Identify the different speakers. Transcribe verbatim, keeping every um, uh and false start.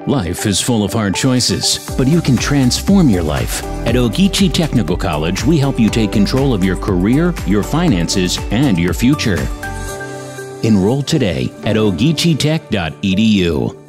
Speaker 1: Life is full of hard choices, but you can transform your life. At Ogeechee Technical College, we help you take control of your career, your finances, and your future. Enroll today at ogeechee tech dot e d u.